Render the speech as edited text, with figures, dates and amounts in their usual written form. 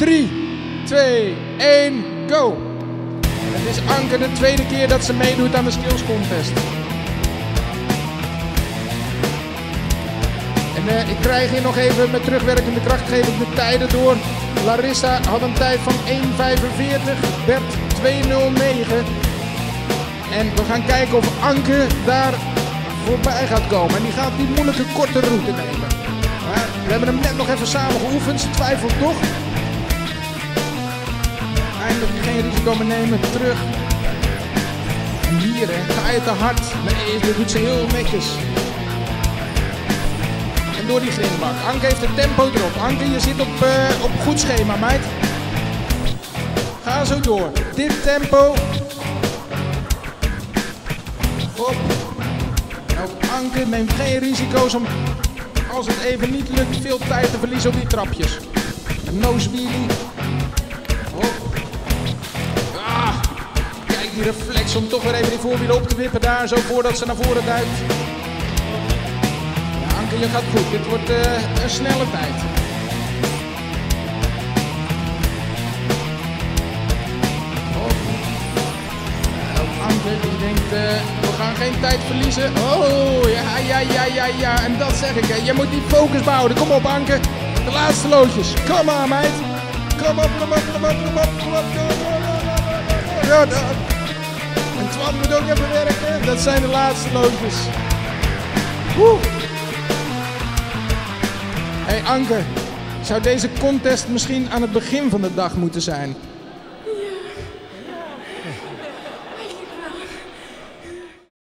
3, 2, 1, go! Het is Anke de tweede keer dat ze meedoet aan de skills contest. En ik krijg hier nog even met terugwerkende kracht geef ik de tijden door. Larissa had een tijd van 1:45, Bert 2:09. En we gaan kijken of Anke daar voorbij gaat komen. En die gaat die moeilijke korte route nemen. Maar we hebben hem net nog even samen geoefend, ze twijfelt toch. Eindelijk geen risico meer nemen, terug. En hier hè, ga je te hard. Nee, dat doet ze heel netjes. En door die grindbak. Anke heeft het tempo erop. Anke, je zit op goed schema, meid. Ga zo door. Dit tempo. Hop. Nou, Anke neemt geen risico's om, als het even niet lukt, veel tijd te verliezen op die trapjes. Een nose wheelie. Hop. Ah. Kijk die reflex om toch weer even die voorwielen op te wippen daar, zo voordat ze naar voren duikt. Ja, Anke, je gaat goed. Dit wordt een snelle tijd. Die denkt, we gaan geen tijd verliezen. Oh, ja. En dat zeg ik, hè. Je moet die focus behouden. Kom op, Anke. De laatste loodjes. Kom maar, meid. Kom op. Ja, en Twan moet ook even werken. Dat zijn de laatste loodjes. Woe. Hey, Anke. Zou deze contest misschien aan het begin van de dag moeten zijn?